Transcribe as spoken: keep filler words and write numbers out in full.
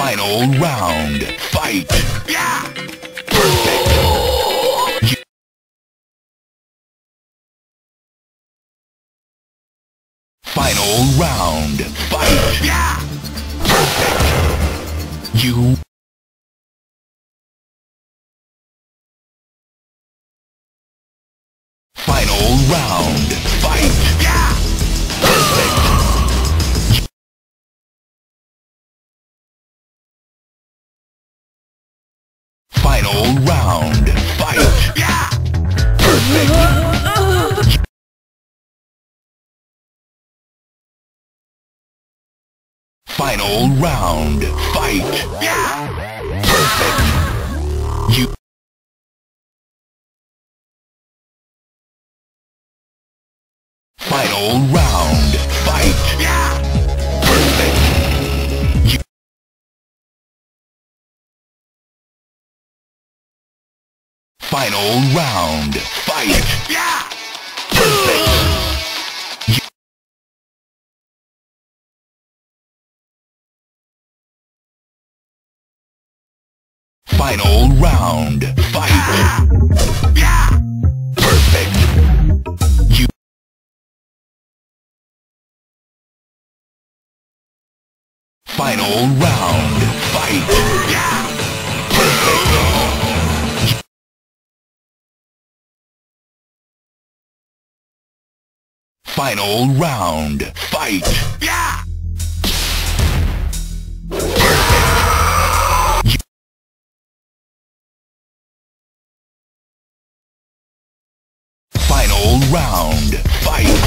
Final round, fight! Yeah! Perfect! You Final round, fight! Yeah! Perfect! You Final round, fight! Yeah! Perfect! Final round, fight! Yeah! Perfect! Final round, fight! Yeah! Perfect! You Final round, fight! Yeah! Perfect! You Final round, fight! Yeah! Perfect! You Final round, fight! Yeah! Perfect! You Final round, fight! Yeah! Perfect! Final round, fight! Yeah! Perfect! You Final round, fight!